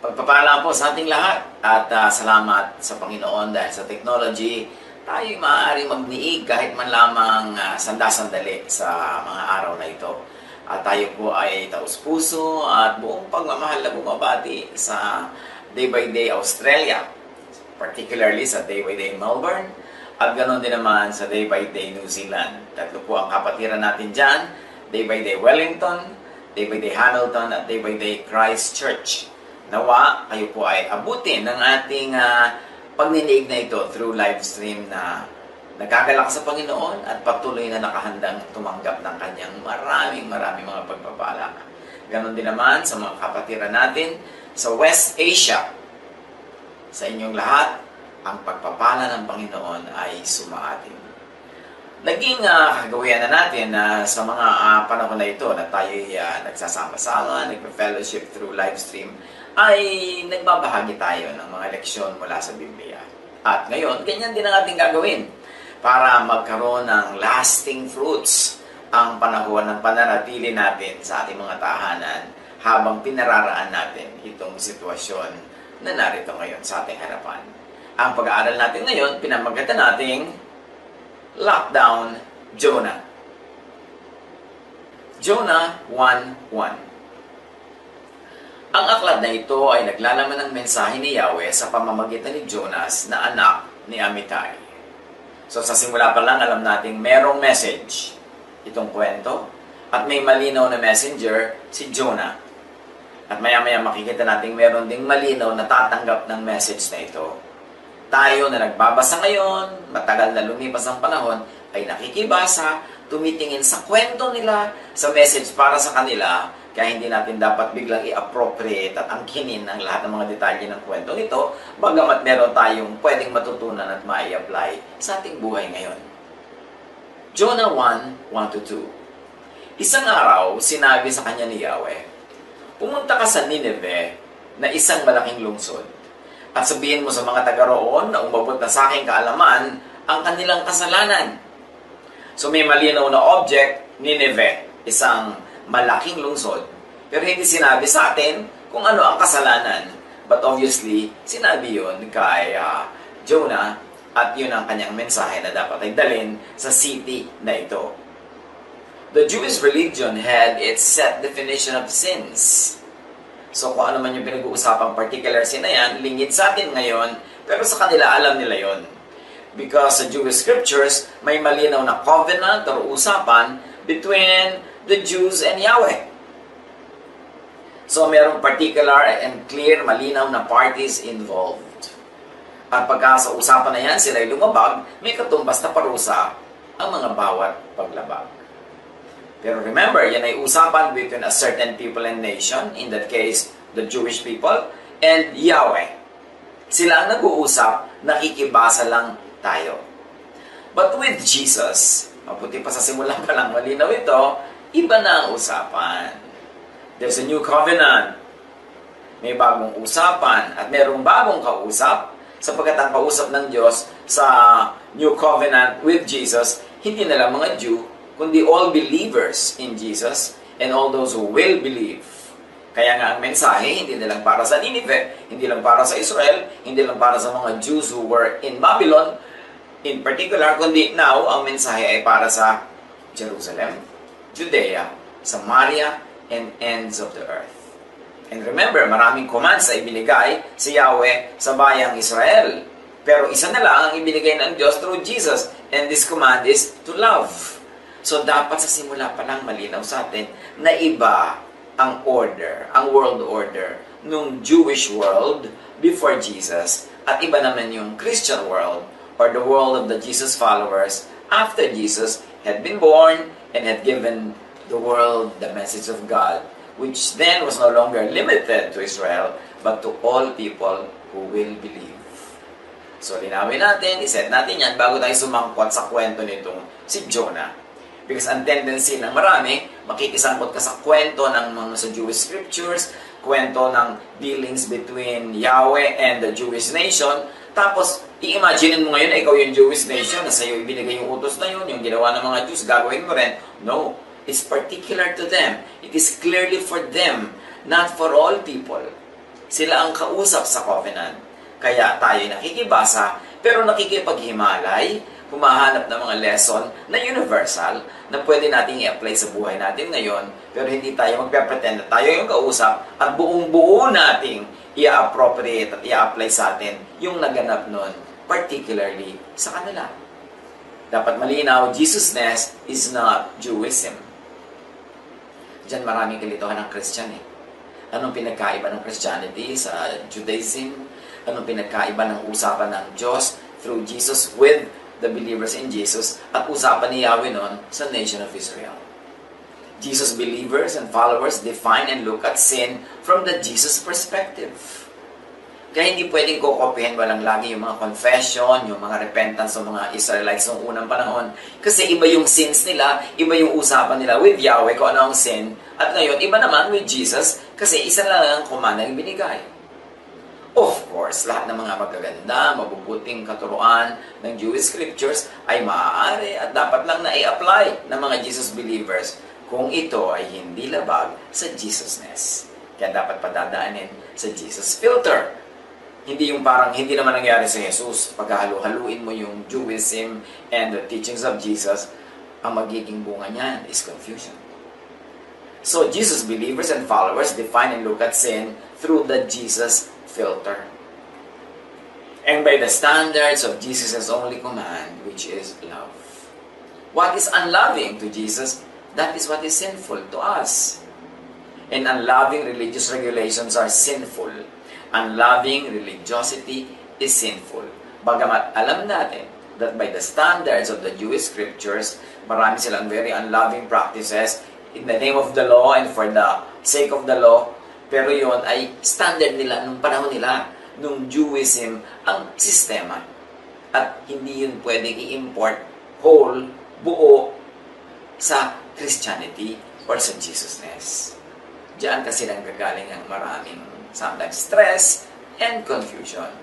Pagpapala po sa ating lahat at salamat sa Panginoon dahil sa technology, tayo maaari magniig kahit man lamang sanda-sandali sa mga araw na ito. At tayo po ay taus-puso at buong pagmamahal na bumabati sa Day by Day Australia, particularly sa Day by Day Melbourne, at ganoon din naman sa Day by Day New Zealand. Tatlo po ang kapatiran natin dyan, Day by Day Wellington, Day by Day Hamilton, at Day by Day Christchurch. Nawa, kayo po ay abutin ng ating pagninig na ito through live stream na nagagalak sa Panginoon at patuloy na nakahandang tumanggap ng kanyang maraming mga pagpapala. Ganon din naman sa mga kapatiran natin sa West Asia. Sa inyong lahat, ang pagpapala ng Panginoon ay sumaatin. Naging kagawian na natin sa mga panahon na ito na tayo nagsasama-sama, nagpa-fellowship through live stream, ay nagbabahagi tayo ng mga leksyon mula sa Biblia. At ngayon, ganyan din ang ating gagawin para magkaroon ng lasting fruits ang panahon ng pananatili natin sa ating mga tahanan habang pinararaan natin itong sitwasyon na narito ngayon sa ating harapan. Ang pag-aaral natin ngayon, pinamagatan nating Lockdown Jonah. Jonah 1:1. Ang aklat na ito ay naglalaman ng mensahe ni Yahweh sa pamamagitan ni Jonas na anak ni Amittai. So sa simula pa lang alam nating merong message itong kwento at may malinaw na messenger si Jonah. At maya-maya makikita nating meron ding malinaw na tatanggap ng message na ito. Tayo na nagbabasa ngayon, matagal na lumipas ang panahon, ay nakikibasa, tumitingin sa kwento nila, sa message para sa kanila, kaya hindi natin dapat biglang i-appropriate at angkinin ang lahat ng mga detalye ng kwento nito, bagamat meron tayong pwedeng matutunan at mai-apply sa ating buhay ngayon. Jonah 1:1-2. Isang araw, sinabi sa kanya ni Yahweh, "Pumunta ka sa Nineveh na isang malaking lungsod, at sabihin mo sa mga taga roon na umabot na sa aking kaalaman ang kanilang kasalanan." So may malinaw na object, Nineveh, isang malaking lungsod. Pero hindi sinabi sa atin kung ano ang kasalanan. But obviously, sinabi yun kay Jonah at yun ang kanyang mensahe na dapat ay dalhin sa city na ito. The Jewish religion had its set definition of sins. So kung ano man yung pinag-uusapang particular sin na yan, lingid sa atin ngayon, pero sa kanila alam nila yon. Because sa Jewish scriptures, may malinaw na covenant or usapan between the Jews and Yahweh. So mayroong particular and clear, malinaw na parties involved. At pagka sa usapan na yan, sila ay lumabag, may katumbas na parusa ang mga bawat paglabag. Pero remember, yan ay usapan between a certain people and nation, in that case, the Jewish people, and Yahweh. Sila ang nag-uusap, nakikibasa lang tayo. But with Jesus, mabuti pa sa simula pa lang malinaw ito, iba na ang usapan. There's a new covenant. May bagong usapan at mayroong bagong kausap, sapagkat ang kausap ng Diyos sa new covenant with Jesus, hindi na lang mga Jew, kundi all believers in Jesus and all those who will believe. Kaya nga ang mensahe, hindi na lang para sa Nineveh, hindi lang para sa Israel, hindi lang para sa mga Jews who were in Babylon, in particular, kundi now, ang mensahe ay para sa Jerusalem, Judea, Samaria, and ends of the earth. And remember, maraming commands na ibinigay si Yahweh sa bayang Israel. Pero isa na lang ang ibinigay ng Diyos through Jesus, and this command is to love. So dapat sa simula pa lang malinaw sa atin na iba ang order, ang world order nung Jewish world before Jesus at iba naman yung Christian world or the world of the Jesus followers after Jesus had been born and had given the world the message of God, which then was no longer limited to Israel but to all people who will believe. So linawin natin, iset natin yan bago tayo sumangkot sa kwento nitong si Jonah. Because ang tendency ng marami, makikisangkot ka sa kwento ng mga sa Jewish scriptures, kwento ng dealings between Yahweh and the Jewish nation, tapos i-imagine mo ngayon na ikaw yung Jewish nation, na sa'yo ibinigay yung utos na yun, yung ginawa ng mga Jews, gagawin mo rin. No, it's particular to them. It is clearly for them, not for all people. Sila ang kausap sa covenant. Kaya tayo nakikibasa, pero nakikipaghimalay, humahanap ng mga lesson na universal na pwede nating i-apply sa buhay natin ngayon, pero hindi tayo magpe-pretend na tayo yung kausap at buong-buo nating i-appropriate at i-apply sa atin yung naganap nun, particularly sa kanila. Dapat malinaw, Jesusness is not Jewism. Diyan maraming kalituhan ng Christian eh. Anong pinagkaiba ng Christianity sa Judaism? Anong pinagkaiba ng usapan ng Diyos through Jesus with the believers in Jesus at usapan ni Yahweh nun sa nation of Israel? Jesus believers and followers define and look at sin from the Jesus perspective. Kaya hindi pwedeng kukopihin walang lagi yung mga confession, yung mga repentance ng mga Israelites noong unang panahon. Kasi iba yung sins nila, iba yung usapan nila with Yahweh kung ano ang sin. At ngayon, iba naman with Jesus kasi isa lang ang kumanda yung binigay. Of course, lahat ng mga magaganda, mabubuting katuruan ng Jewish scriptures ay maaari at dapat lang na i-apply ng mga Jesus believers kung ito ay hindi labag sa Jesusness. Kaya dapat padadaanin sa Jesus filter. Hindi yung parang hindi naman nangyari sa Jesus. Paghahalu-haluin mo yung Jewism and the teachings of Jesus, ang magiging bunga niyan is confusion. So, Jesus believers and followers define and look at sin through the Jesus filter. And by the standards of Jesus' only command, which is love. What is unloving to Jesus, that is what is sinful to us. And unloving religious regulations are sinful. Unloving religiosity is sinful. Bagamat alam natin that by the standards of the Jewish scriptures, marami silang very unloving practices in the name of the law and for the sake of the law. Pero yon ay standard nila nung panahon nila, nung Jewism ang sistema. At hindi yun pwedeng i-import whole, buo sa Christianity or sa Jesusness. Diyan kasi lang gagaling ang maraming sometimes stress and confusion.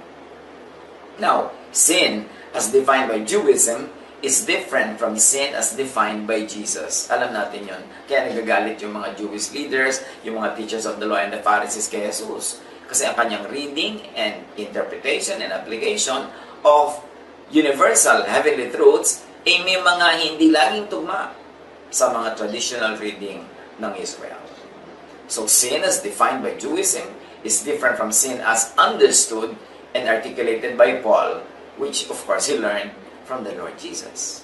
Now, sin as defined by Judaism is different from sin as defined by Jesus. Alam natin yun. Kaya nagagalit yung mga Jewish leaders, yung mga teachers of the law and the Pharisees kay Jesus. Kasi ang kanyang reading and interpretation and application of universal heavenly truths ay may mga hindi laging tugma sa mga traditional reading ng Israel. So sin as defined by Judaism is different from sin as understood and articulated by Paul, which of course he learned from the Lord Jesus.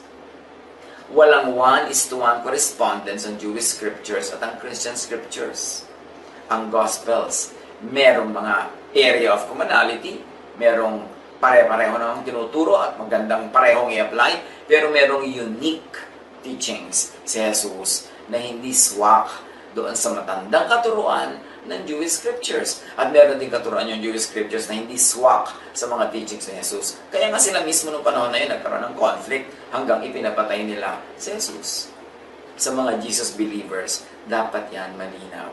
Walang 1:1 correspondence ang Jewish scriptures at ang Christian scriptures. Ang Gospels, merong mga area of commonality, merong pare-pareho namang tinuturo at magandang parehong i-apply, pero merong unique teachings si Jesus na hindi swak doon sa matandang katuruan ng Jewish scriptures. At meron din katuruan yung Jewish scriptures na hindi swak sa mga teachings ni Jesus. Kaya nga sila mismo nung panahon na yun nagkaroon ng conflict hanggang ipinapatay nila si Jesus. Sa mga Jesus believers, dapat yan malinaw.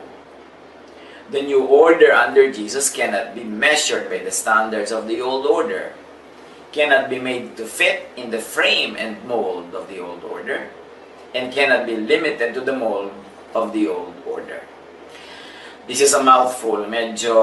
The new order under Jesus cannot be measured by the standards of the old order. Cannot be made to fit in the frame and mold of the old order. And cannot be limited to the mold of the old order. This is a mouthful. Medyo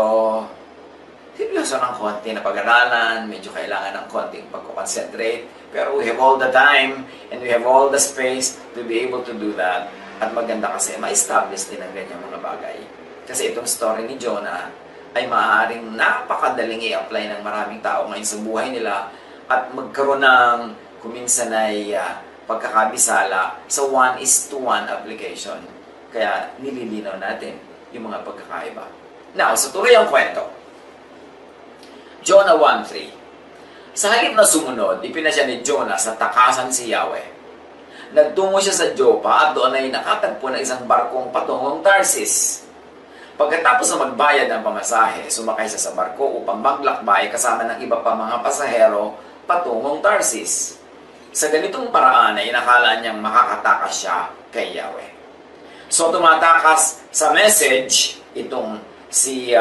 seryoso ng konti na pag-aralan, medyo kailangan ng konting pag-concentrate. Pero we have all the time and we have all the space to be able to do that. At maganda kasi ma-establish din ang ganyang mga bagay. Kasi itong story ni Jonah ay maaaring napakadaling i-apply ng maraming tao ngayon sa buhay nila at magkaroon ng kuminsan ay pagkakabisala sa 1:1 application. Kaya nililinaw natin yung mga pagkakaiba. Now, sa tuloy ang kwento. Jonah 1:3. Sa halip na sumunod, ipinasya ni Jonah sa takasan si Yahweh. Nagtungo siya sa Joppa at doon ay nakatagpo ng isang barkong patungong Tarsis. Pagkatapos na magbayad ng pamasahe, sumakay siya sa barko upang maglakbay kasama ng iba pa mga pasahero patungong Tarsis. Sa ganitong paraan ay inakala niyang makakatakas siya kay Yahweh. So tumatakas sa message itong si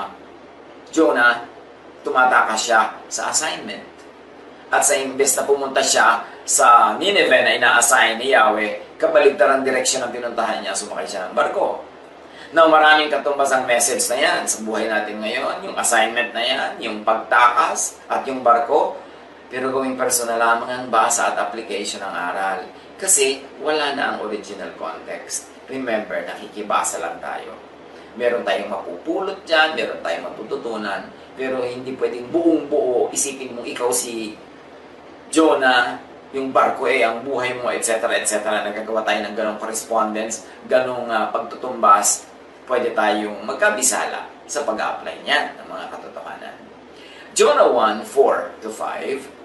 Jonah, tumatakas siya sa assignment. At sa imbes na pumunta siya sa Nineveh na ina-assign ni Yahweh, kabaligtarang direksyon ang pinuntahan niya, sumakay siya ng barko. Now, maraming katumbas ang message na yan sa buhay natin ngayon, yung assignment na yan, yung pagtakas at yung barko. Pero gawing personal lamang ang basa at application ng aral. Kasi wala na ang original context. Remember, nakikibasa lang tayo. Meron tayong mapupulot dyan, meron tayong matututunan, pero hindi pwedeng buong-buo, isipin mong ikaw si Jonah, yung barko ang buhay mo, etc. etc. Nagagawa tayo ng ganong correspondence, ganong pagtutumbas, pwede tayong magkabisala sa pag-apply niyan ng mga katotohanan. Jonah 1:4-5.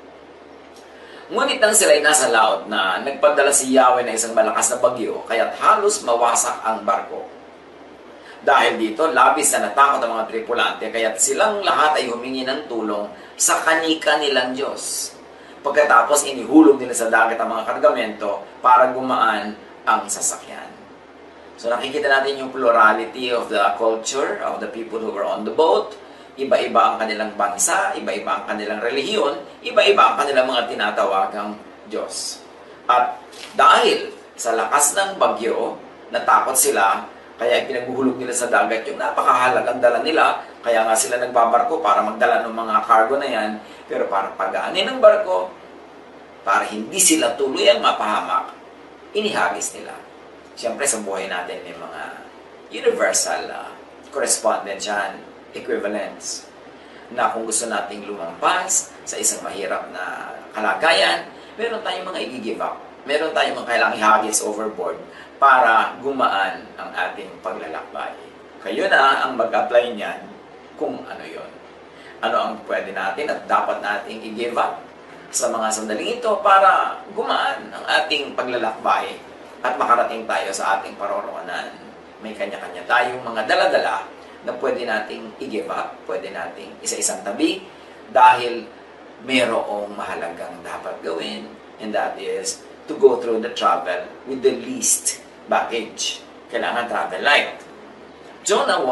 Ngunit nang sila'y nasa laot na, nagpadala si Yahweh na isang malakas na bagyo, kaya't halos mawasak ang barko. Dahil dito, labis na natakot ang mga tripulante, kaya't silang lahat ay humingi ng tulong sa kani-kanilang Diyos. Pagkatapos, inihulog nila sa dagat ang mga kargamento para gumaan ang sasakyan. So nakikita natin yung plurality of the culture of the people who were on the boat. Iba-iba ang kanilang bansa, iba-iba ang kanilang relihiyon, iba-iba ang kanilang mga tinatawagang Diyos. At dahil sa lakas ng bagyo, natakot sila, kaya ipinaguhulog nila sa dagat yung napakahalagang dala nila. Kaya nga sila nagbabarko para magdala ng mga cargo na yan. Pero para pagaanin ng barko, para hindi sila tuluyang mapahamak, inihagis nila. Siyempre sa buhay natin may mga universal correspondence yan, equivalence, na kung gusto nating lumampas sa isang mahirap na kalagayan, meron tayong mga i-give up. Meron tayong mga kailangang ihagis overboard para gumaan ang ating paglalakbay. Kayo na ang mag-apply niyan kung ano yon. Ano ang pwede natin at dapat nating i-give up sa mga sandaling ito para gumaan ang ating paglalakbay at makarating tayo sa ating paroroonan. May kanya-kanya tayong mga dala-dala na pwede nating i-give up, pwede nating isa-isang tabi dahil mayroong mahalagang dapat gawin, and that is to go through the travel with the least baggage. Kailangan travel light. Jonah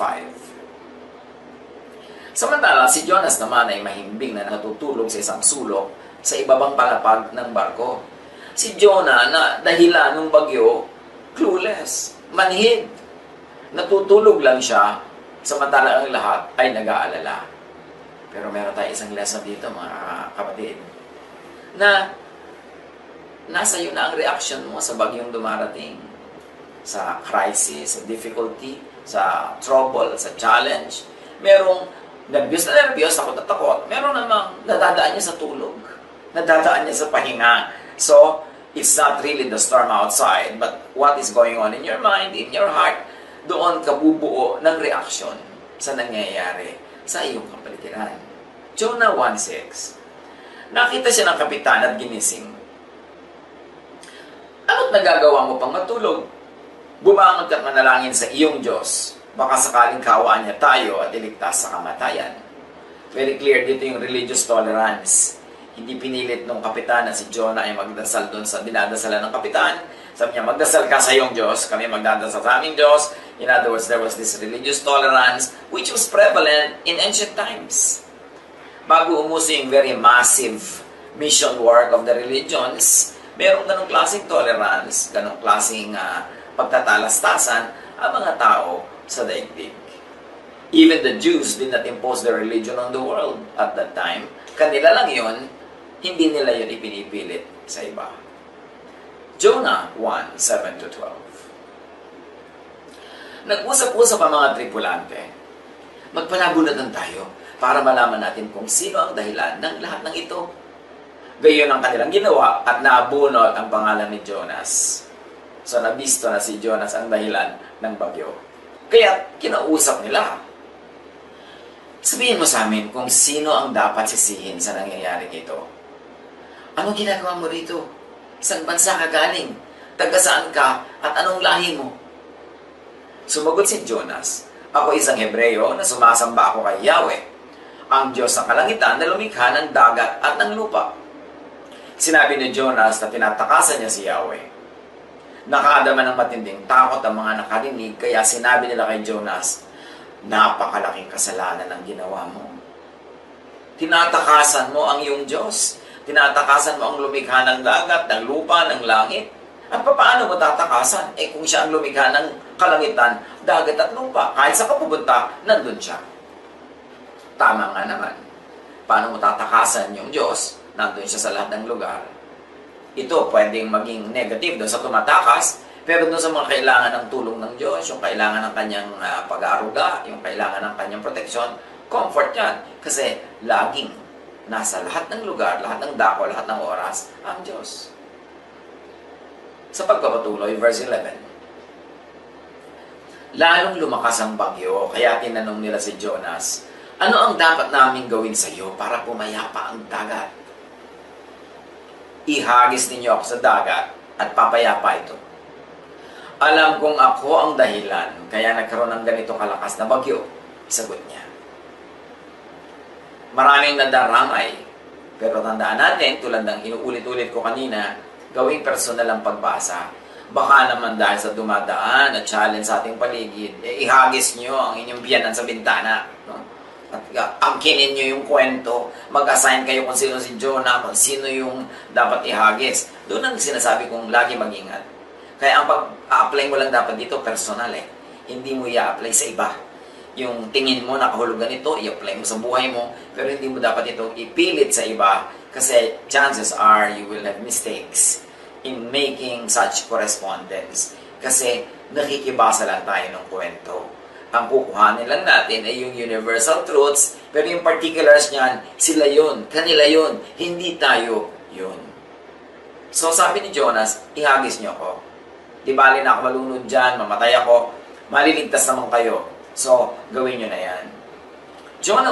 1:5. Samantala, si Jonas naman ay mahimbing na natutulog sa isang sulok sa ibabang palapag ng barko. Si Jonah na dahilan ng bagyo, clueless, manhid. Natutulog lang siya, samantala ang lahat ay nag-aalala. Pero meron tayo isang lesson dito, mga kapatid, na nasa iyo na ang reaction mo sa bagyong dumarating, sa crisis, sa difficulty, sa trouble, sa challenge. Merong nervyos na nervyos, takot na takot. Meron namang nadadaan niya sa tulog, nadadaan niya sa pahinga. So, it's not really the storm outside, but what is going on in your mind, in your heart, doon ka bubuo ng reaksyon sa nangyayari sa iyong kapaligiran. Jonah 1:6. Nakita siya ng kapitan at ginising. Ano't nagagawa mo pang matulog? Bumangon ka't manalangin sa iyong Diyos. Baka sakaling kaawaan niya tayo at iligtas sa kamatayan. Very clear dito yung religious tolerance. Hindi pinilit nung kapitan na si Jonah ay magdasal doon sa dinadasalan ng kapitan. Sabi niya, magdasal ka sa iyong Diyos, kami magdadasal sa aming Diyos. In other words, there was this religious tolerance which was prevalent in ancient times. Bago umuso yung very massive mission work of the religions, merong ganong klaseng tolerance, ganong klaseng pagtatalastasan ang mga tao sa daigdig. Even the Jews did not impose their religion on the world at that time. Kanila lang yun, hindi nila yun ipinipilit sa iba. Jonah 1:7-12. Nag-usap-usap ang mga tripulante. Magpanabunutan tayo para malaman natin kung sino ang dahilan ng lahat ng ito. Gayon ang kanilang ginawa at nabunot ang pangalan ni Jonas. So nabisto na si Jonas ang dahilan ng bagyo. Kaya kinausap nila. Sabihin mo sa amin kung sino ang dapat sisihin sa nangyayaring ito. Anong ginagawa mo rito? Isang bansa ka galing? Taga saan ka? At anong lahi mo? Sumagot si Jonas, ako isang Hebreo na sumasamba ako kay Yahweh, ang Diyos ng kalangitan na lumikha ng dagat at ng lupa. Sinabi ni Jonas na tinatakasan niya si Yahweh. Nakaadaman ng matinding takot ang mga nakarinig, kaya sinabi nila kay Jonas, napakalaking kasalanan ang ginawa mo. Tinatakasan mo ang iyong Diyos. Tinatakasan mo ang lumikha ng dagat, ng lupa, ng langit. At paano mo tatakasan? Kung siya ang lumikha ng kalangitan, dagat at lupa. Kahit sa kapupunta, nandun siya. Tama nga naman. Paano mo tatakasan yung Diyos? Nandun siya sa lahat ng lugar. Ito pwedeng maging negative doon sa tumatakas, pero doon sa mga kailangan ng tulong ng Diyos, yung kailangan ng kanyang pag-aaruga, yung kailangan ng kanyang proteksyon, comfort yan. Kasi laging nasa lahat ng lugar, lahat ng dako, lahat ng oras, ang Diyos. Sa pagpapatuloy, verse 11. Lalong lumakas ang bagyo, kaya tinanong nila si Jonas, ano ang dapat naming gawin sa iyo para pumayapa ang dagat? Ihagis ninyo ako sa dagat at papayapa ito. Alam kong ako ang dahilan, kaya nagkaroon ng ganito kalakas na bagyo, sagot niya. Maraming nadaramay, pero tandaan natin, tulad ng inuulit-ulit ko kanina, gawing personal ang pagbasa. Baka naman dahil sa dumadaan at challenge sa ating paligid, ihagis nyo ang inyong biyanan sa bintana. No? At angkinin nyo yung kwento, mag-assign kayo kung sino si Jonah, kung sino yung dapat ihagis. Doon ang sinasabi kong lagi mag-ingat. Kaya ang pag-apply mo lang dapat dito, personal eh. Hindi mo i-apply sa iba. Yung tingin mo nakahulugan ito, i-apply mo sa buhay mo, pero hindi mo dapat ito ipilit sa iba kasi chances are you will have mistakes in making such correspondence. Kasi nakikibasa lang tayo ng kwento. Ang kukuhanin lang natin ay yung universal truths, pero yung particulars niyan, sila yun, kanila yun, hindi tayo yun. So sabi ni Jonas, ihagis niyo ako. Di bali na ako malunod dyan, mamatay ako, maliligtas naman kayo. So, gawin nyo na yan. Jonah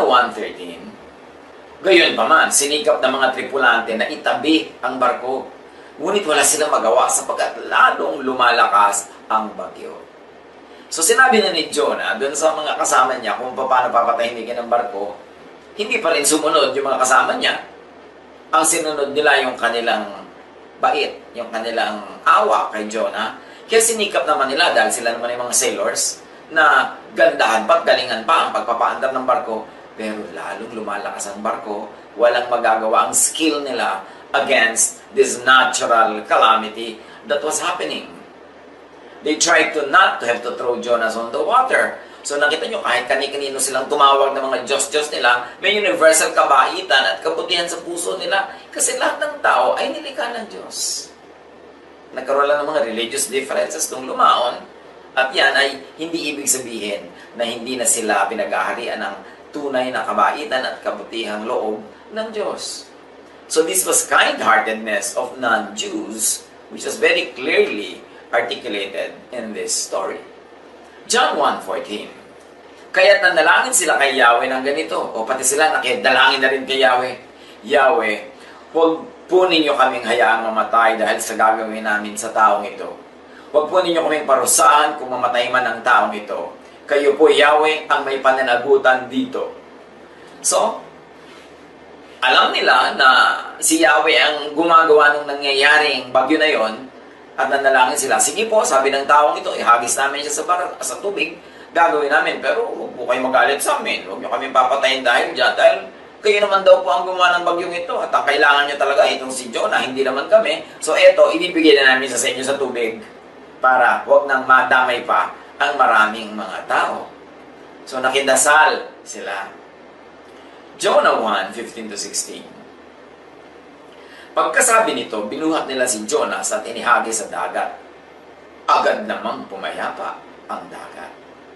1:13, gayon pa man, sinikap ng mga tripulante na itabi ang barko. Ngunit wala silang magawa sapagkat lalong lumalakas ang bagyo. So, sinabi na ni Jonah doon sa mga kasama niya kung paano papatahimikin ang barko, hindi pa rin sumunod yung mga kasama niya. Ang sinunod nila yung kanilang bait, yung kanilang awa kay Jonah. Kaya sinikap naman nila dahil sila naman yung mga sailors na gandahan pa, galingan pa ang pagpapaandar ng barko, pero lalong lumalakas ang barko, walang magagawa ang skill nila against this natural calamity that was happening. They tried to not to have to throw Jonas on the water. So nakita nyo, kahit kani-kanino silang tumawag ng mga Diyos-Diyos nila, may universal kabaitan at kabutihan sa puso nila kasi lahat ng tao ay nilikha ng Diyos. Nagkaroon lang ng mga religious differences nung lumaon. At yan ay hindi ibig sabihin na hindi na sila pinag-aharian ng tunay na kabaitan at kabutihang loob ng Diyos. So this was kind-heartedness of non-Jews, which was very clearly articulated in this story. John 1:14. Kaya't nanalangin sila kay Yahweh ng ganito, o pati sila nakidalangin na rin kay Yahweh. Yahweh, huwag po ninyo kaming hayaang mamatay dahil sa gagawin namin sa taong ito. Huwag po ninyo kaming parusahan kung mamatay man ang taong ito. Kayo po, Yahweh, ang may pananagutan dito. So, alam nila na si Yahweh ang gumagawa ng nangyayaring bagyo na yon at nanalangin sila. Sige po, sabi ng taong ito, ihagis namin siya sa tubig, gagawin namin. Pero huwag po kayo magalit sa amin. Huwag nyo kami papatayin dahil dyan. Dahil kayo naman daw po ang gumawa ng bagyong ito at ang kailangan nyo talaga itong si Jonah, hindi naman kami. So, eto, ibibigay na namin sa inyo sa tubig para huwag nang madamay pa ang maraming mga tao. So, nakidasal sila. Jonah 1:15-16. Pagkasabi nito, binuhat nila si Jonas at inihagis sa dagat. Agad namang pumayapa ang dagat.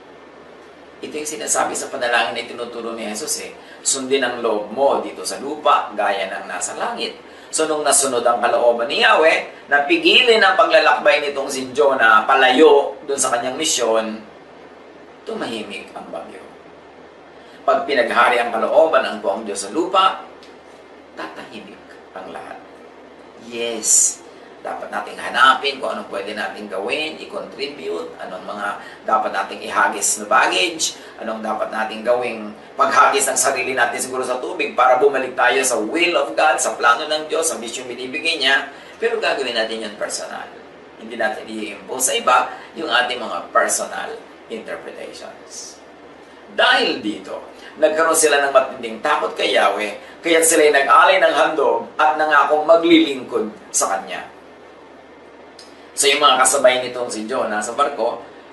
Ito yung sinasabi sa panalangin na tinuturo ni Jesus Sundin ang loob mo dito sa lupa, gaya ng nasa langit. So, nung nasunod ang kalooban ni Yahweh, napigilin ang paglalakbay nitong si Jonah palayo dun sa kanyang misyon, tumahimik ang bagyo. Pag pinaghari ang kalooban ng buong Diyos sa lupa, tatahimik ang lahat. Yes, dapat nating hanapin kung anong pwede nating gawin, i-contribute, anong mga dapat nating ihagis na baggage, anong dapat nating gawing paghagis ng sarili natin siguro sa tubig para bumalik tayo sa will of God, sa plano ng Diyos, sa vision binibigay niya, pero gagawin natin yun personal. Hindi natin i-impose sa iba yung ating mga personal interpretations. Dahil dito, nagkaroon sila ng matinding takot kay Yahweh, kaya sila ay nag-alay ng handog at nangakong maglilingkod sa Kanya. So yung mga kasabay nitong si Jonah sa barko,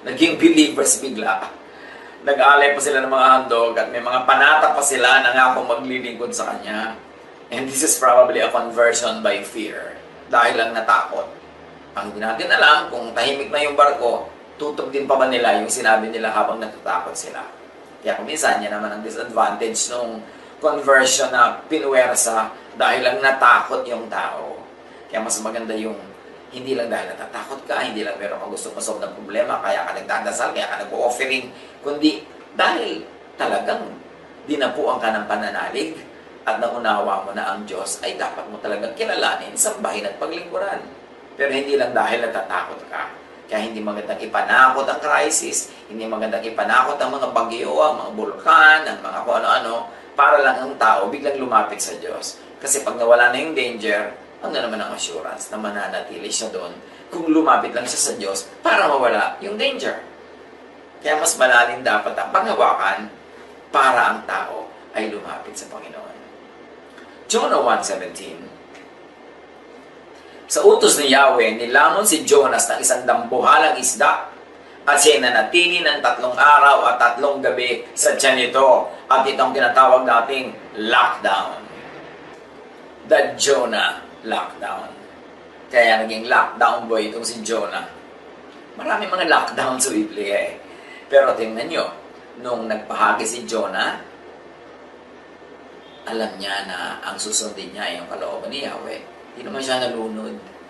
naging believers bigla. Nag-alay pa sila ng mga handog at may mga panata pa sila na nga kung maglilingkod sa Kanya. And this is probably a conversion by fear. Dahil lang natakot. Ang hindi natin alam, kung tahimik na yung barko, tutok din pa ba nila yung sinabi nila habang natatakot sila. Kaya kung minsan, yan naman ang disadvantage nung conversion na pinuwersa dahil lang natakot yung tao. Kaya mas maganda yung hindi lang dahil natatakot ka, hindi lang meron ka gusto masolve ng problema, kaya ka nagdadasal, kaya ka nag-offering, kundi dahil talagang dinapuan ka ng pananalig at naunawa mo na ang Diyos ay dapat mo talagang kilalanin, sambahin at paglingkuran. Pero hindi lang dahil natatakot ka. Kaya hindi magandang ipanakot ang crisis, hindi magandang ipanakot ang mga bagyo, ang mga bulkan, ang mga kung ano-ano, para lang ang tao biglang lumapit sa Diyos. Kasi pag nawala na yung danger, ano naman ang assurance na mananatili siya doon kung lumapit lang siya sa Diyos para mawala yung danger. Kaya mas malalim dapat ang panghawakan para ang tao ay lumapit sa Panginoon. Jonah 1:17. Sa utos ni Yahweh, nilamon si Jonas ng isang dambuhalang isda at siya'y nanatili ng 3 araw at 3 gabi sa tiyan nito. At itong tinatawag nating lockdown. The Jonah lockdown. Kaya naging lockdown boy itong si Jonah. Marami mga lockdown sa Biblia eh. Pero tingnan nyo, nung nagpahagi si Jonah, alam niya na ang susundin niya ay yung kalooban ni Yahweh. Hindi naman siya nalunod.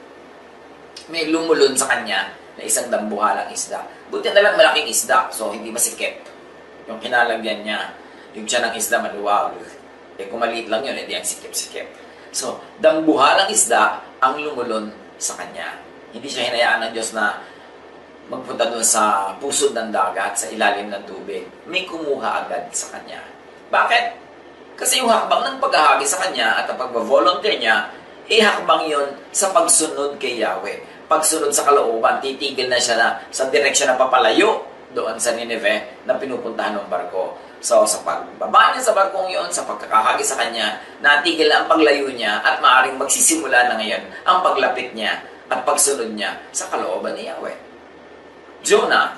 May lumulun sa kanya na isang dambuhalang isda. Buti na lang malaking isda, so hindi masikip. Yung kinalagyan niya, yung tiyan ng isda maluwag. Eh kung maliit lang yun, hindi ang sikip-sikip. So, dambuhalang isda ang lumulon sa kanya. Hindi siya hinayaan ng Diyos na magpunta doon sa pusod ng dagat, sa ilalim ng tubig. May kumuha agad sa kanya. Bakit? Kasi yung hakbang ng paghahagi sa kanya at ang pag-volunteer niya, hakbang yun sa pagsunod kay Yahweh. Pagsunod sa kalooban, titigil na siya na sa direksyon na papalayo doon sa Nineveh na pinupuntahan ng barko. So, sa pagbaba niya sa barkong yun, sa pagkakahagi sa kanya, natigil na ang paglayo niya at maaaring magsisimula na ngayon ang paglapit niya at pagsunod niya sa kalooban ni Yahweh. Jonah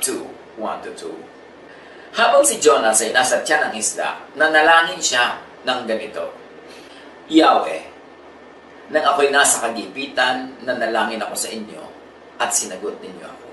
2:1-2. Habang si Jonah ay nasa tiyan ng isda, nanalangin siya ng ganito. Yahweh, nang ako'y nasa kagipitan, nanalangin ako sa inyo at sinagot ninyo ako.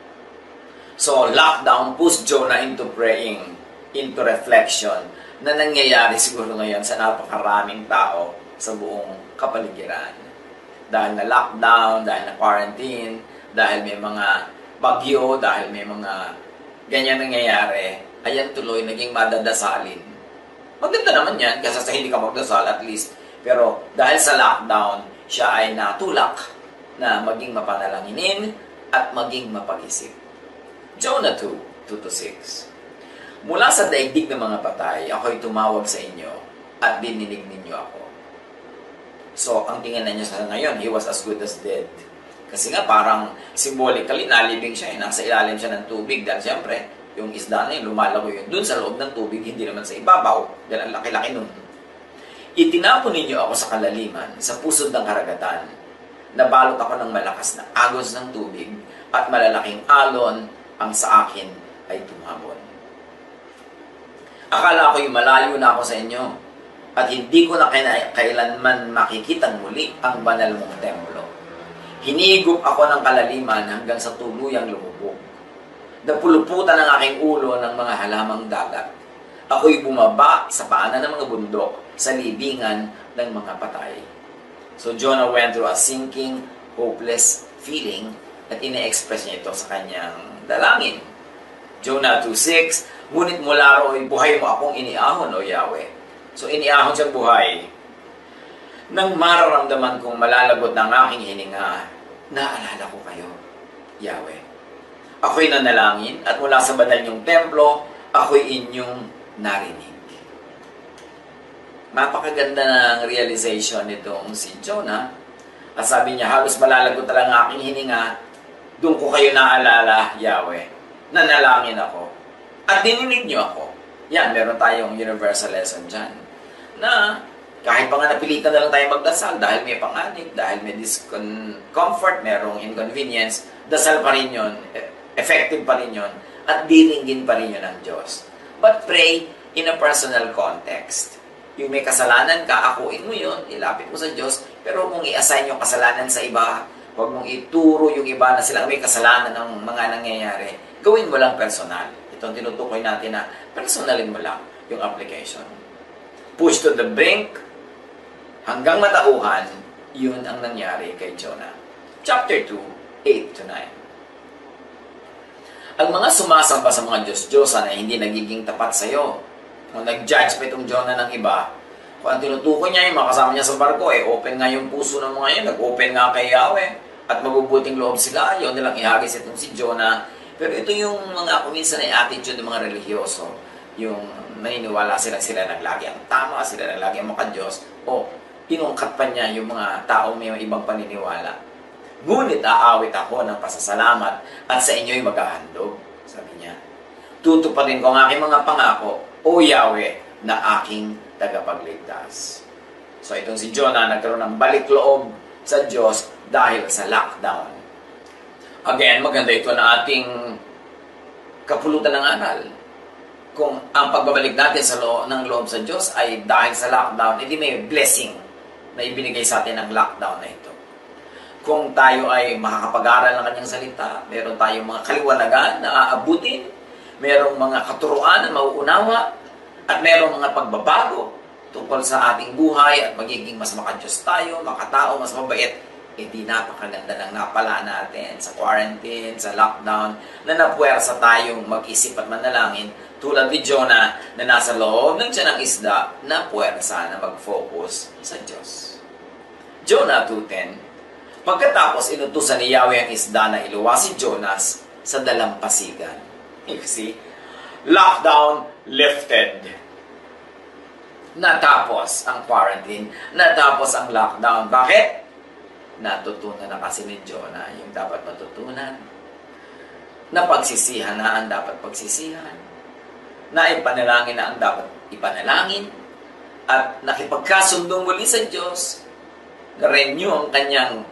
So, lockdown pushed Jonah into praying, into reflection na nangyayari siguro ngayon sa napakaraming tao sa buong kapaligiran. Dahil na lockdown, dahil na quarantine, dahil may mga bagyo, dahil may mga ganyan nangyayari, ayan tuloy naging madadasalin. Maganda naman yan, kasi sa hindi ka magdasal at least. Pero dahil sa lockdown, siya ay natulak na maging mapanalanginin at maging mapag-isip. Jonah 2:2-6. Mula sa daigdig ng mga patay, ako'y tumawag sa inyo at dininig ninyo ako. So, ang tingin na niya sa ngayon, he was as good as dead. Kasi nga parang symbolically, nalibing siya, nasa ilalim siya ng tubig. Dahil siyempre, yung isda na yun, lumalago yun. Doon sa loob ng tubig, hindi naman sa ibabaw. Dahil ang laki-laki nun. Itinapon ninyo ako sa kalaliman, sa pusod ng karagatan. Nabalot ako ng malakas na agos ng tubig at malalaking alon ang sa akin ay tumabon. Akala ko'y malayo na ako sa inyo at hindi ko na kailanman makikitang muli ang banal mong templo. Hinigop ako ng kalaliman hanggang sa tuluyang lumubog. Napuluputan ang aking ulo ng mga halamang dagat. Ako'y bumaba sa paanan ng mga bundok sa libingan ng mga patay. So Jonah went through a sinking, hopeless feeling at ine-express niya ito sa kanyang dalangin. Jonah 2:6, ngunit mula ro'y buhay mo akong iniahon, O Yahweh. So iniahon siyang buhay. Nang mararamdaman kong malalagot ng aking hininga, naalala ko kayo, Yahweh. Ako'y nanalangin at mula sa banal niyong templo, ako'y inyong narinig. Napakaganda ng realization nitong si Jonah. At sabi niya, halos malalagot na lang ang aking hininga, doon ko kayo naalala, Yahweh. Nanalangin ako. At dininig niyo ako. Yan, meron tayong universal lesson dyan. Na kahit pa nga napilitan na lang tayo magdasal dahil may panganib, dahil may discomfort, merong inconvenience, dasal pa rin yun. effective pa rin yun, at diringgin pa rin yun ng Diyos. But pray in a personal context. Yung may kasalanan ka, akuin mo yun, ilapit mo sa Diyos, pero kung i-assign yung kasalanan sa iba, huwag mong ituro yung iba na silang may kasalanan ng mga nangyayari, gawin mo lang personal. Ito ang tinutukoy natin na personalin mo lang yung application. Push to the brink, hanggang matauhan, yun ang nangyari kay Jonah. Chapter 2, 8 to 9. Ang mga sumasamba sa mga Diyos-Diyosan ay hindi nagiging tapat sa iyo. Kung nag-judge pa itong Jonah ng iba, kung ang tinutukoy niya, yung mga kasama niya sa barko, open nga yung puso ng mga yun, nag-open nga kay Yahweh, at mabubuting loob sila, yun nilang ihagis itong si Jonah. Pero ito yung mga kuminsan ay attitude ng mga religyoso, yung naniniwala sila naglagi ang tama, sila naglagi ang maka-Diyos, o inungkat pa niya yung mga tao may ibang paniniwala. Ngunit aawit ako ng pasasalamat at sa inyo'y maghahandog, sabi niya. Tutuparin ko ang aking mga pangako, O Yahweh, na aking tagapagligtas. So itong si Jonah nagkaroon ng balik loob sa Diyos dahil sa lockdown. Again, maganda ito na ating kapulutan ng aral. Kung ang pagbabalik natin sa loob sa Diyos ay dahil sa lockdown, hindi may blessing na ibinigay sa atin ng lockdown na ito. Kung tayo ay makakapag-aral ng kanyang salita, meron tayong mga kaliwanagan na aabutin, merong mga katuruan na mauunawa, at merong mga pagbabago tungkol sa ating buhay at magiging mas maka-Diyos tayo, makatao, mas mabait, di napakaganda ng napala natin sa quarantine, sa lockdown, na napuwersa tayong mag-isip at manalangin tulad ni Jonah na nasa loob ng tiyan ng isda, napuwersa na mag-focus sa Diyos. Jonah 2:10. Pagkatapos inutusan ni Yahweh ang isda na iluwa si Jonas sa dalampasigan. You see? Lockdown lifted. Natapos ang quarantine. Natapos ang lockdown. Bakit? Natutunan na kasi ni Jonah yung dapat matutunan. Napagsisihan na ang dapat pagsisihan. Naipanalangin na ang dapat ipanalangin. At nakipagkasundong muli sa Diyos. Na-renew ang kanyang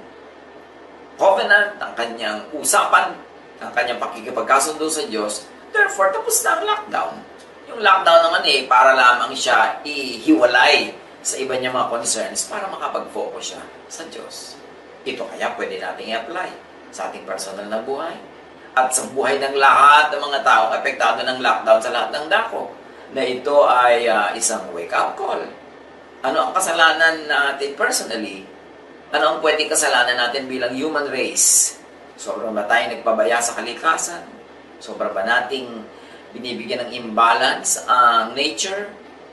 covenant, ang kanyang usapan, ang kanyang pakikipagkasundo sa Diyos. Therefore, tapos na ang lockdown. Yung lockdown naman para lamang siya ihiwalay sa iba niya mga concerns para makapag-focus siya sa Diyos. Ito kaya pwede natin i-apply sa ating personal na buhay at sa buhay ng lahat ng mga taong apektado ng lockdown sa lahat ng dako, na ito ay isang wake-up call. Ano ang kasalanan natin personally? Ano ang pwedeng kasalanan natin bilang human race? Sobrang ba tayo nagpabaya sa kalikasan? Sobrang ba nating binibigyan ng imbalance ang nature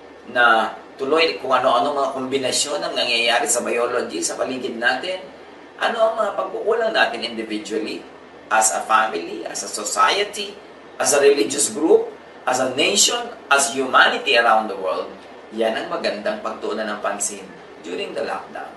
na tuloy kung ano-ano mga kombinasyon ang nangyayari sa biology, sa paligid natin? Ano ang mga pagkukulang natin individually, as a family, as a society, as a religious group, as a nation, as humanity around the world? Yan ang magandang pagtuunan ng pansin during the lockdown.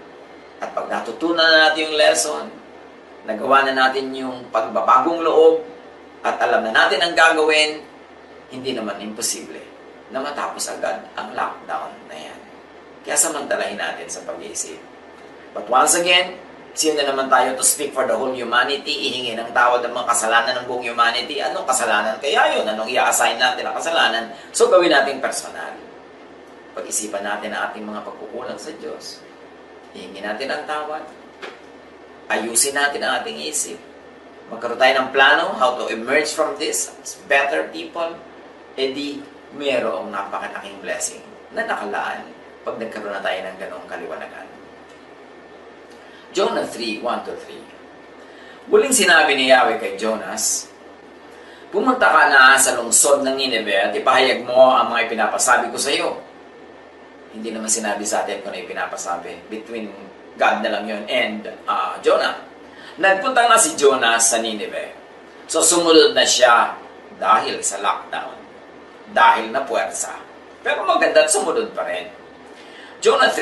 At pag natutunan na natin yung lesson, nagawa na natin yung pagbabagong loob, at alam na natin ang gagawin, hindi naman imposible na matapos agad ang lockdown na yan. Kaya samantalahin natin sa pag-iisip. But once again, sino na naman tayo to speak for the whole humanity, ihingi ng tawad ng mga kasalanan ng buong humanity? Anong kasalanan kaya yun? Anong i-assign natin ang kasalanan? So gawin natin personal. Pag-isipan natin ang ating mga pagkukulang sa Diyos. Ihingi natin ang tawad. Ayusin natin ang ating isip. Magkaroon tayo ng plano how to emerge from this as better people. Di mayroong napakalaking blessing na nakalaan pag nagkaroon na tayo ng ganong kaliwanagan. Jonah 3:1-3. Muling sinabi ni Yahweh kay Jonas, pumunta ka na sa lungsod ng Nineveh at ipahayag mo ang mga ipinapasabi ko sa iyo. Hindi naman sinabi sa atin kung ano ipinapasabi. Between God na lang yun and Jonah. Nagpunta na si Jonah sa Nineveh. So sumunod na siya dahil sa lockdown. Dahil na puwersa. Pero maganda at sumunod pa rin. Jonah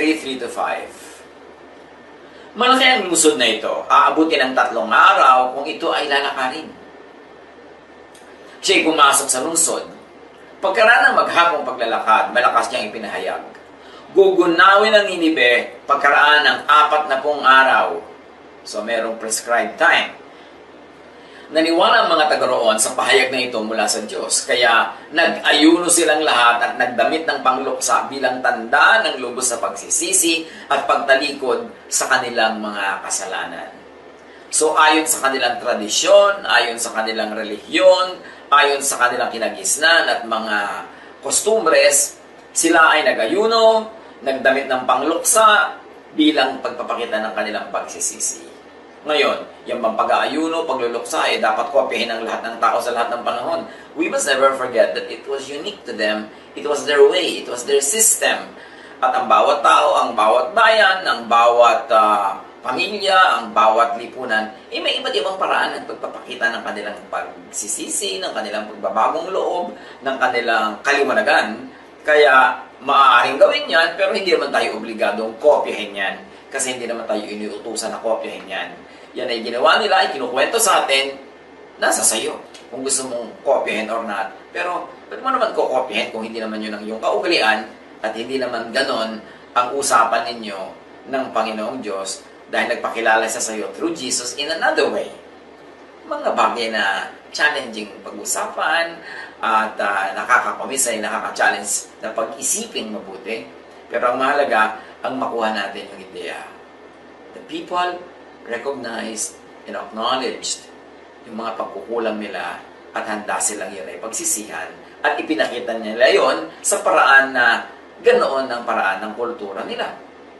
3:3-5. Malaki ang lungsod na ito. Aabutin ng 3 araw kung ito ay lalakarin. Siya'y pumasok sa lungsod. Pagkaraan ng maghapong paglalakad, malakas niyang ipinahayag. Gugunawin ang Nineveh pagkaraan ng 40 araw. So, merong prescribed time. Naniwala ang mga taga roon sa pahayag na ito mula sa Diyos. Kaya nag-ayuno silang lahat at nagdamit ng pangluksa bilang tanda ng lubos sa pagsisisi at pagtalikod sa kanilang mga kasalanan. So ayon sa kanilang tradisyon, ayon sa kanilang relihiyon, ayon sa kanilang kinagisnan at mga kostumbres, sila ay nag-ayuno, nagdamit ng pangluksa bilang pagpapakita ng kanilang pagsisisi. Ngayon, yung bang pag-aayuno, pagluluksa, dapat kopyahin ng lahat ng tao sa lahat ng panahon. We must never forget that it was unique to them. It was their way. It was their system. At ang bawat tao, ang bawat bayan, ang bawat pamilya, ang bawat lipunan, may iba't ibang paraan ng pagpapakita ng kanilang pagsisisi, ng kanilang pagbabagong loob, ng kanilang kaliwanagan. Kaya, maaaring gawin yan, pero hindi naman tayo obligadong kopyahin yan. Kasi hindi naman tayo iniutusan na kopyahin yan. Yan ay ginawa nila, ay kinukwento sa atin, nasa sayo. Kung gusto mong kopyahin or not. Pero, pwede mo naman kopyahin kung hindi naman yun ang iyong kaugalian at hindi naman ganon ang usapan ninyo ng Panginoong Diyos dahil nagpakilala siya sa iyo through Jesus in another way. Mga bagay na challenging pag-usapan at nakakapamisay, nakaka-challenge na pag-isiping mabuti. Pero ang mahalaga, ang makuha natin yung ideya. The people recognized and acknowledged yung mga pagkukulang nila at handa silang yun ay pagsisihan at ipinakita nila yon sa paraan na ganoon ang paraan ng kultura nila.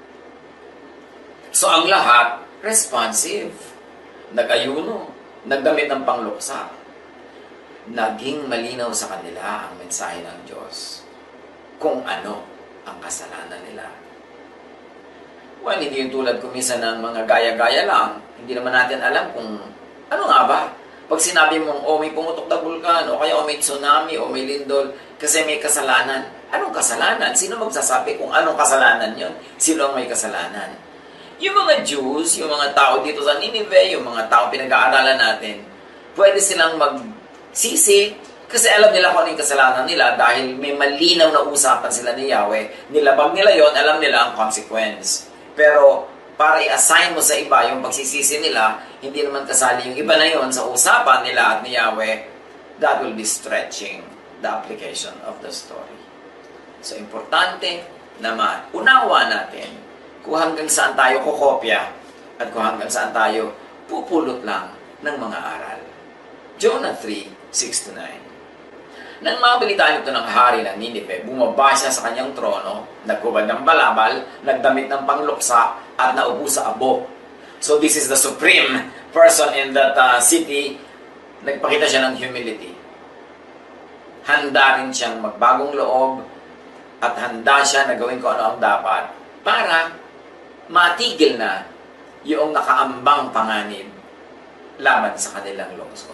So ang lahat, responsive. Nag-ayuno, nagdamit ng pangluksa. Naging malinaw sa kanila ang mensahe ng Diyos kung ano ang kasalanan nila. Well, hindi yung tulad kumisa ng mga gaya-gaya lang. Hindi naman natin alam kung ano nga ba. Pag sinabi mong, may pumutok na bulkan, o kaya may tsunami, o may lindol, kasi may kasalanan. Anong kasalanan? Sino magsasabi kung anong kasalanan yon? Sino ang may kasalanan? Yung mga Jews, yung mga tao dito sa Nineveh, yung mga tao pinag-aaralan natin, pwede silang magsisi kasi alam nila kung ano yung kasalanan nila dahil may malinaw na usapan sila ni Yahweh. Nilabag nila yon, alam nila ang consequence. Pero para i-assign mo sa iba yung pagsisisi nila, hindi naman kasali yung iba na yon sa usapan nila at ni Yahweh, that will be stretching the application of the story. So, importante na unawa natin kung hanggang saan tayo kukopya at kung hanggang saan tayo pupulot lang ng mga aral. Jonah 3:6-9. Nang mabalitaan ito ng hari ng Nineveh, bumaba siya sa kanyang trono, nagkubad ng balabal, nagdamit ng pangluksa, at naupo sa abo. So this is the supreme person in that city. Nagpakita siya ng humility. Handa rin siyang magbagong loob at handa siya na gawin kung ano ang dapat para matigil na yung nakaambang panganib laban sa kanilang lungsod.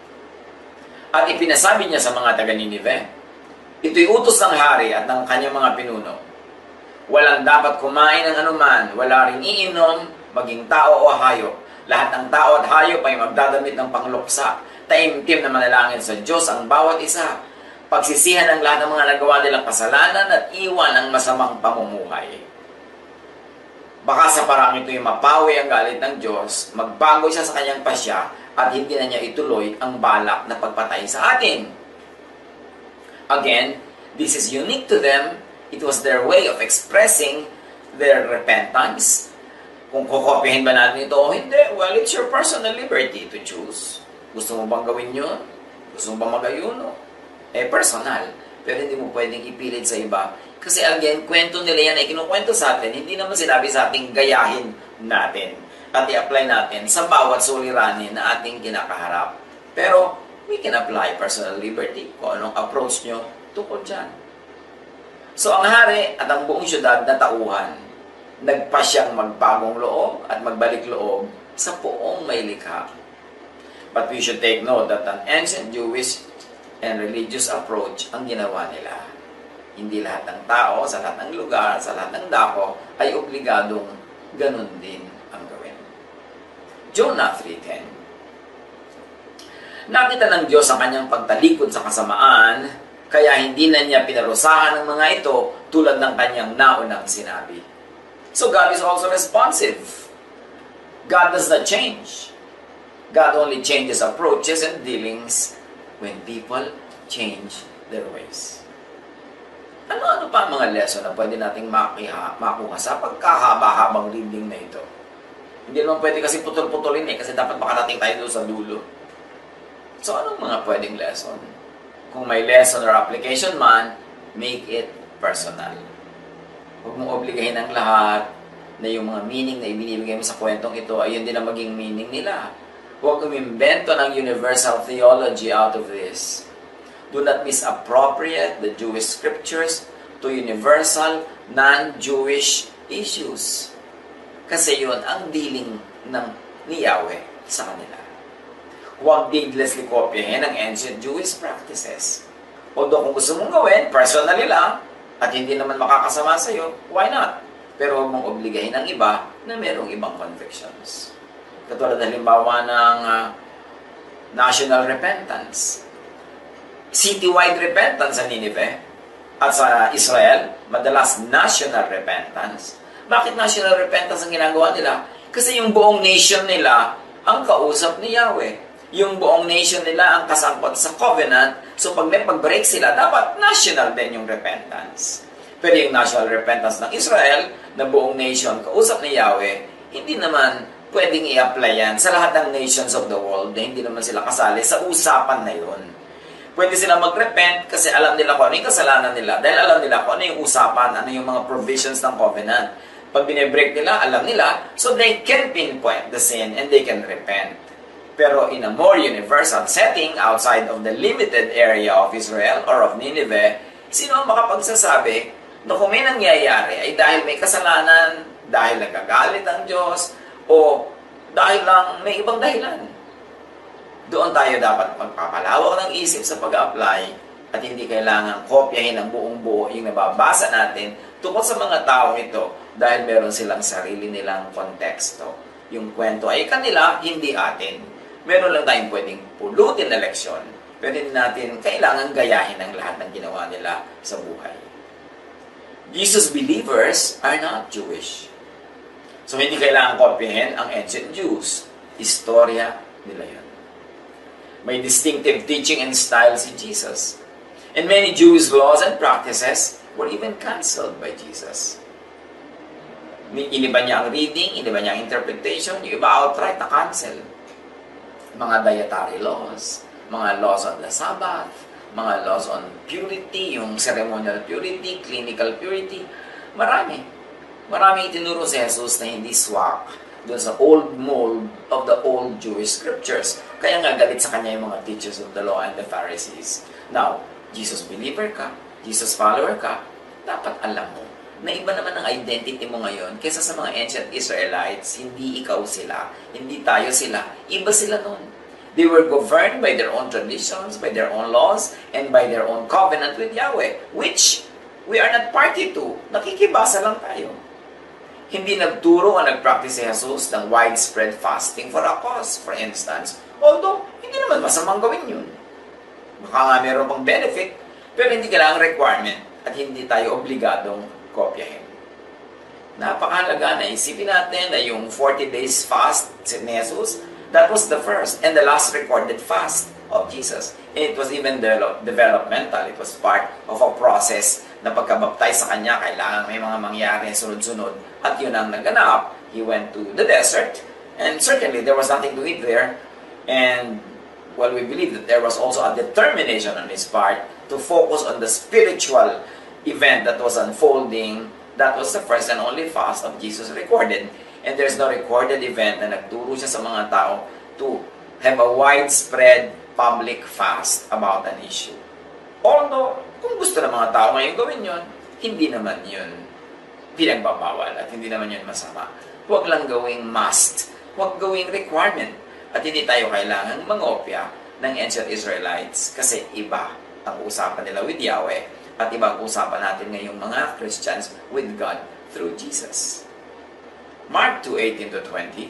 At ipinasabi niya sa mga taga-Nineveh, ito'y utos ng hari at ng kanyang mga pinuno. Walang dapat kumain ng anuman, wala ring iinom, maging tao o hayop. Lahat ng tao at hayop ay magdadamit ng pangluksa. Taimtim na manalangin sa Diyos ang bawat isa. Pagsisihan ang lahat ng mga nagawa nilang kasalanan at iwan ang masamang pamumuhay. Baka sa parang ito'y mapawi ang galit ng Diyos, magbago siya sa kanyang pasya, at hindi na niya ituloy ang balak na pagpatay sa atin. Again, this is unique to them. It was their way of expressing their repentance. Kung kukopyahin ba natin ito o hindi, well, it's your personal liberty to choose. Gusto mo bang gawin yun? Gusto mo bang mag-ayuno? Personal. Pero hindi mo pwedeng ipilit sa iba. Kasi again, kwento nila yan ay kinukwento sa atin. Hindi naman sinabi sa ating gayahin natin at i-apply natin sa bawat suliranin na ating kinakaharap. Pero, we can apply personal liberty kung anong approach nyo tungkol dyan. So, ang hari at ang buong syudad na tauhan, nagpa siyang magbagong loob at magbalik loob sa poong may likha. But we should take note that an ancient Jewish and religious approach ang ginawa nila. Hindi lahat ng tao, sa lahat ng lugar, sa lahat ng dako, ay obligadong ganun din ang gawin. Jonah 3:10. Nakita ng Diyos ang kanyang pagtalikod sa kasamaan, kaya hindi na niya pinarusahan ng mga ito tulad ng kanyang naunang sinabi. So God is also responsive. God does not change. God only changes approaches and dealings when people change their ways. Ano-ano pa ang mga lesson na pwede nating makuha sa pagkahaba-habang reading na ito? Hindi naman pwede kasi putol-putulin kasi dapat makarating tayo doon sa dulo. So, anong mga pwedeng lesson? Kung may lesson or application man, make it personal. Huwag mong obligahin ang lahat na yung mga meaning na ibinibigay mo sa kwentong ito ay yun din ang maging meaning nila. Huwag umimbento ng universal theology out of this. Do not misappropriate the Jewish scriptures to universal, non-Jewish issues. Kasi yun ang dealing ni Yahweh sa kanila. Huwag needlessly kopyahin ang ancient Jewish practices. Although kung gusto mong gawin, personally lang, at hindi naman makakasama sa iyo, why not? Pero huwag mong obligahin ang iba na mayroong ibang convictions. Katulad halimbawa ng national repentance. Citywide repentance sa Nineveh at sa Israel, madalas national repentance. Bakit national repentance ang ginagawa nila? Kasi yung buong nation nila ang kausap ni Yahweh. Yung buong nation nila ang kasangkot sa covenant. So pag may pag-break sila, dapat national din yung repentance. Pero yung national repentance ng Israel, na buong nation kausap ni Yahweh, hindi naman pwedeng i-apply yan sa lahat ng nations of the world na hindi naman sila kasali sa usapan na yun. Pwede sila mag-repent kasi alam nila kung ano yung kasalanan nila. Dahil alam nila kung ano yung usapan, ano yung mga provisions ng covenant. Pag binibreak nila, alam nila, so they can pinpoint the sin and they can repent. Pero in a more universal setting, outside of the limited area of Israel or of Nineveh, sino ang makapagsasabi na kung may nangyayari ay dahil may kasalanan, dahil nagagalit ang Diyos, o dahil lang may ibang dahilan? Doon tayo dapat magpapalawak ng isip sa pag-apply at hindi kailangan kopyahin ang buong buo yung nababasa natin tungkol sa mga tao ito dahil meron silang sarili nilang konteksto. Yung kwento ay kanila, hindi atin. Meron lang tayong pwedeng pulutin na leksyon. Pero hindi natin kailangan gayahin ang lahat ng ginawa nila sa buhay. Jesus believers are not Jewish. So hindi kailangan kopyahin ang ancient Jews. Istorya nila yun. May distinctive teaching and style si Jesus. And many Jewish laws and practices were even cancelled by Jesus. Iniba niya ang reading, iniba niya ang interpretation, yung iba outright na cancel. Mga dietary laws, mga laws on the Sabbath, mga laws on purity, yung ceremonial purity, clinical purity. Marami itinuro si Jesus na hindi swak doon sa old mold of the old Jewish scriptures. Kaya nga galit sa kanya yung mga teachers of the law and the Pharisees. Now, Jesus believer ka, Jesus follower ka, dapat alam mo na iba naman ang identity mo ngayon kaysa sa mga ancient Israelites. Hindi ikaw sila, hindi tayo sila, iba sila noon. They were governed by their own traditions, by their own laws, and by their own covenant with Yahweh, which we are not party to. Nakikibasa lang tayo. Hindi nagturo o nag-practice si Jesus ng widespread fasting for a cause, for instance. Although, hindi naman masamang gawin yun. Baka nga meron pang benefit, pero hindi kailangang requirement at hindi tayo obligadong kopyahin. Napakahalaga na isipin natin na yung 40 days fast ni Jesus, that was the first and the last recorded fast of Jesus. And it was even developmental. It was part of a process na pagkabaptize sa kanya, kailangan may mga mangyari sunod-sunod. At yun ang naganap. He went to the desert, and certainly there was nothing to eat there. And well, we believe that there was also a determination on his part to focus on the spiritual event that was unfolding. That was the first and only fast of Jesus recorded. And there's no recorded event na nagturo siya sa mga tao to have a widespread public fast about an issue. Although, kung gusto ng mga tao ngayon gawin yun, hindi naman yun pinagbabawal at hindi naman yun masama. Huwag lang gawing must. Huwag gawing requirement. At hindi tayo kailangan mangopya ng ancient Israelites kasi iba ang usapan nila with Yahweh at iba ang usapan natin ngayong mga Christians with God through Jesus. Mark 2:18-20.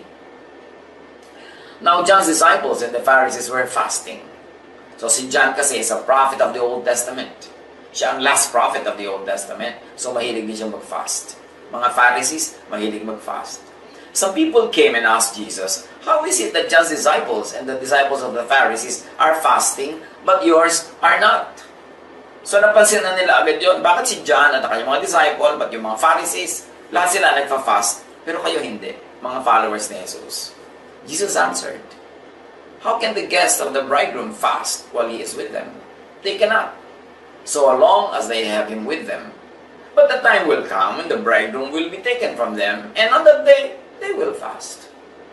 Now John's disciples and the Pharisees were fasting. So si John kasi is a prophet of the Old Testament. Siya ang last prophet of the Old Testament. So mahilig din siyang mag-fast. Mga Pharisees, mahilig mag-fast. Some people came and asked Jesus, How is it that John's disciples and the disciples of the Pharisees are fasting, but yours are not? So napansin na nila agad yun. Bakit si John at kanyang mga disciple, but yung mga Pharisees, lahat sila nagfa-fast, pero kayo hindi, mga followers ni Jesus? Jesus answered, how can the guests of the bridegroom fast while he is with them? They cannot, so long as they have him with them. But the time will come when the bridegroom will be taken from them, and on that day, they will fast.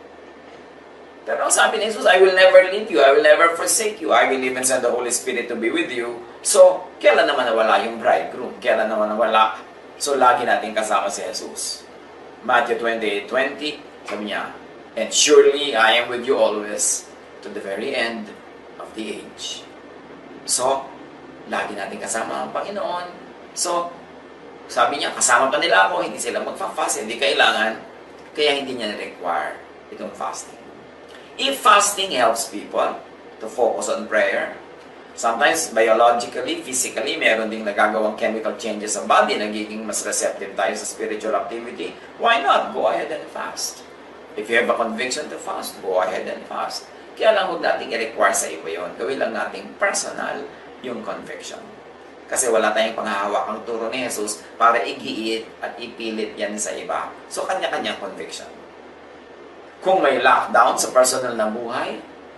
Pero sabi ni Jesus, I will never leave you, I will never forsake you, I will even send the Holy Spirit to be with you. So, kailan naman nawala yung bridegroom? Kailan naman nawala? So, lagi natin kasama si Jesus. Matthew 28:20, sabi niya, and surely I am with you always to the very end of the age. So, lagi natin kasama ang Panginoon. So, sabi niya, kasama pa nila ako, hindi sila magfa-fast, hindi kailangan, kaya hindi niya na-require itong fasting. If fasting helps people to focus on prayer, sometimes biologically, physically, meron ding nagagawang chemical changes sa body, nagiging mas receptive tayo sa spiritual activity, why not? Go ahead and fast. If you have a conviction to fast, go ahead and fast. Kaya lang huwag natin i-require sa iba yun. Gawin lang natin personal yung conviction. Kasi wala tayong panghahawak ang turo ni Jesus para igiit at ipilit yan sa iba. So, kanya-kanyang conviction. Kung may lockdown sa personal na buhay,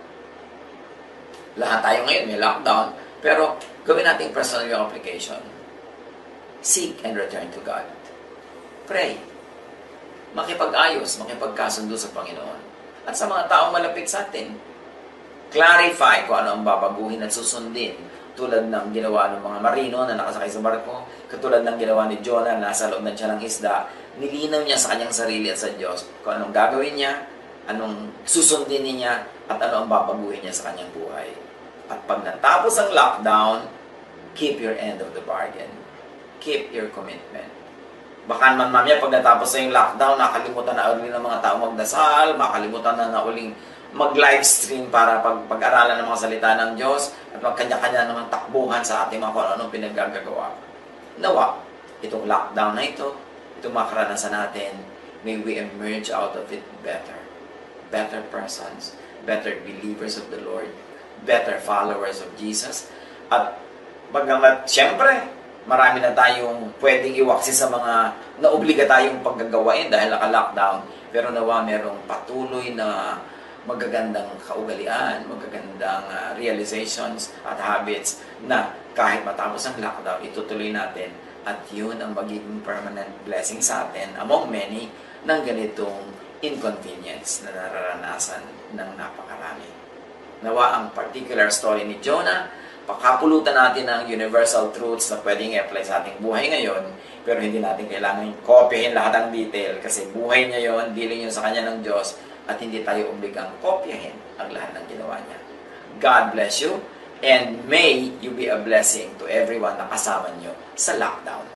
lahat tayo ngayon may lockdown, pero gawin natin personal yung application. Seek and return to God. Pray. Makipag-ayos, makipagkasundo sa Panginoon. At sa mga taong malapit sa atin, clarify kung ano ang babaguhin at susundin. Tulad ng ginawa ng mga marino na nakasakay sa barko, katulad ng ginawa ni Jonah na nasa loob ng tiyan ng isda, nilinaw niya sa kanyang sarili at sa Diyos kung anong gagawin niya, anong susundin niya, at ano ang babaguhin niya sa kanyang buhay. At pag natapos ang lockdown, keep your end of the bargain. Keep your commitment. Baka man mamaya pag natapos na yung lockdown, nakalimutan na ulit ng mga tao magdasal, makalimutan na uling mag-livestream para pag-aralan ng mga salita ng Diyos at magkanya-kanya naman takbuhan sa ating mga kung anong pinaggagawa. Nawa, itong lockdown na ito, itong mga karanasan natin, may we emerge out of it better. Better persons, better believers of the Lord, better followers of Jesus. At bagamat, siyempre, marami na tayong pwedeng iwaksi sa mga naobliga tayong paggagawain dahil naka-lockdown. Pero nawa merong patuloy na magagandang kaugalian, magagandang realizations at habits na kahit matapos ang lockdown, itutuloy natin at yun ang magiging permanent blessing sa atin among many ng ganitong inconvenience na nararanasan ng napakarami. Nawa ang particular story ni Jonah, pakapulutan natin ang universal truths na pwedeng i-apply sa ating buhay ngayon, pero hindi natin kailangan kopyahin lahat ng detail kasi buhay niya yon, dealing yun sa kanya ng Diyos, at hindi tayo obligang kopyahin ang lahat ng ginawa niya. God bless you, and may you be a blessing to everyone na kasama niyo sa lockdown.